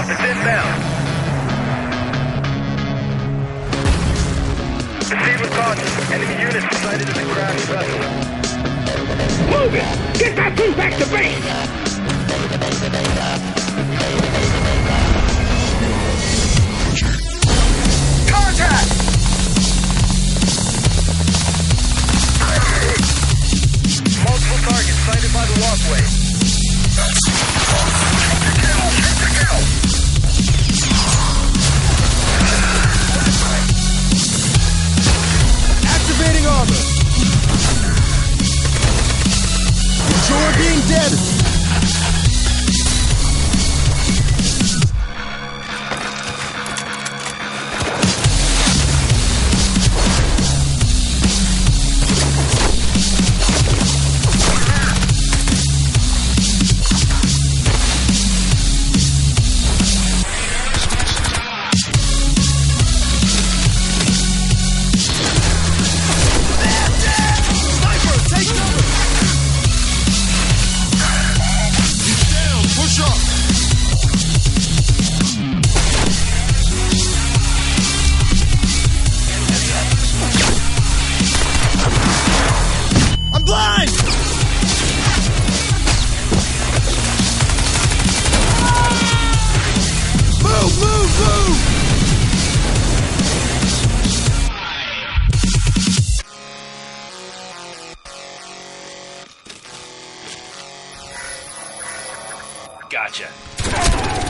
It's inbound. Proceed with caution. Enemy units sighted in the crashed vessel. Move it! Get that thing back to base! Contact! Multiple targets sighted by the walkway. Activating armor. Enjoy being dead. Gotcha.